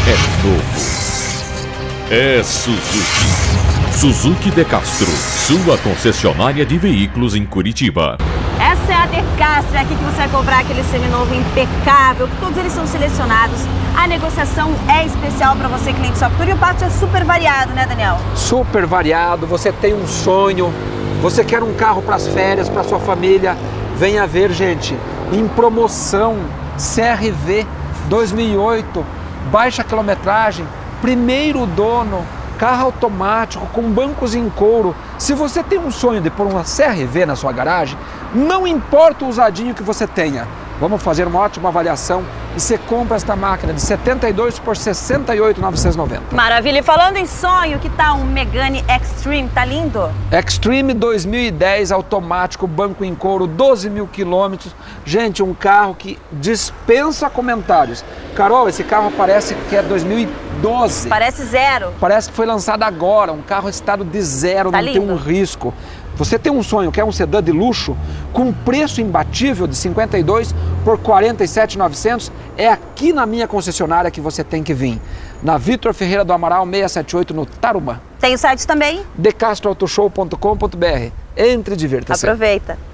é novo. É Suzuki. Suzuki De Castro, sua concessionária de veículos em Curitiba. Essa é a De Castro, é aqui que você vai comprar aquele seminovo impecável, que todos eles são selecionados. A negociação é especial para você, cliente Shoptour, e o pátio é super variado, né, Daniel? Super variado, você tem um sonho, você quer um carro para as férias, para sua família, venha ver, gente, em promoção, CR-V 2008, baixa quilometragem, primeiro dono, carro automático com bancos em couro. Se você tem um sonho de pôr uma CR-V na sua garagem, não importa o usadinho que você tenha, vamos fazer uma ótima avaliação e você compra esta máquina de 72 por 68.990. Maravilha! E falando em sonho, que tal um Megane Extreme? Tá lindo? Extreme 2010 automático, banco em couro, 12 mil quilômetros. Gente, um carro que dispensa comentários. Carol, esse carro parece que é 2012. Parece zero. Parece que foi lançado agora, um carro em estado de zero, Tá não lindo. tem um risco. Você tem um sonho, quer um sedã de luxo, com preço imbatível de 52 por 47.900, é aqui na minha concessionária que você tem que vir. Na Vitor Ferreira do Amaral 678, no Tarumã. Tem o site também? decastroautoshow.com.br. Entre e divirta-se. Aproveita.